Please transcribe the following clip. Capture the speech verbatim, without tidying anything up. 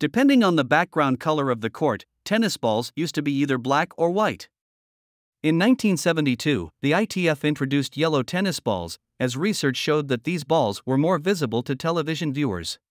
Depending on the background color of the court, tennis balls used to be either black or white. In nineteen seventy-two, the I T F introduced yellow tennis balls, as research showed that these balls were more visible to television viewers.